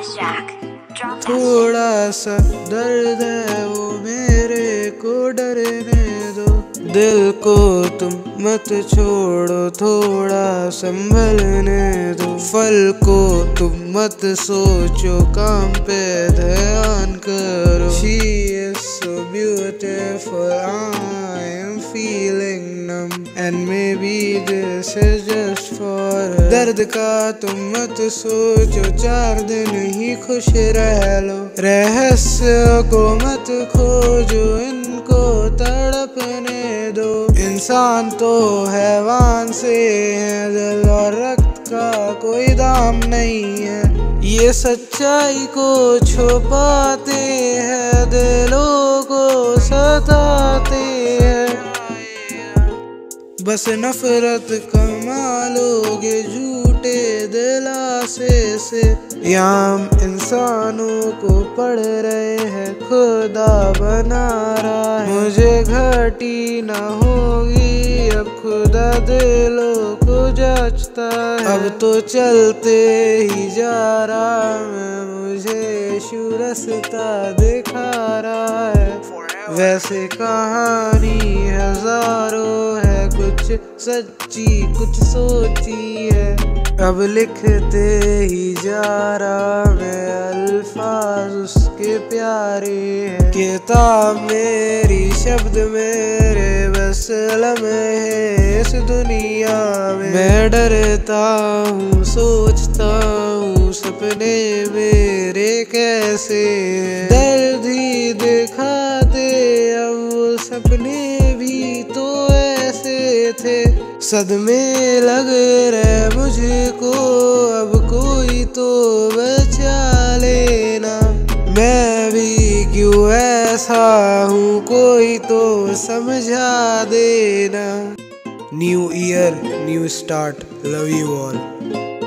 Jack. Drop that shit. थोड़ा सा दर्द है वो मेरे को डरने दो, दिल को तुम मत छोड़ो थोड़ा संभलने दो, फल को तुम मत सोचो काम पे ध्यान करो। She is so beautiful, I am feeling numb and maybe this is just for her. दर्द का तुम मत सोचो, 4 दिन ही खुश रह लो, रहस्य को मत खोजो, इनको तड़पने दो। इंसान तो हैवान से है, दिल और रक्त का कोई दाम नहीं है, ये सच्चाई को छुपाते हैं, दिलों को सताते हैं। बस नफरत कमा लोगे झूठे दिलासे से, यहाँ हम इंसानों को पढ़ रहे हैं, खुदा बना रहा है। मुझे घटी ना होगी अब खुदा दिलों को जांचता है, अब तो चलते ही जा रहा मैं, मुझे यीशु रास्ता दिखा रहा है। वैसे कहानी हजारों है, कुछ सच्ची कुछ सोची है, अब लिखते ही जा रहा मैं, अल्फाज उसके प्यारे हैं। किताब मेरी शब्द मेरे, बस लम्हे इस दुनिया में। मैं डरता हूँ सोचता हूँ सपने मेरे कैसे, दर्द ही दिखाते अब वो सपने भी तो ऐसे थे। सदमे लग रहे मुझको अब कोई तो बचा लेना, मैं भी क्यों ऐसा हूँ कोई तो समझा देना। New year new start, love you all.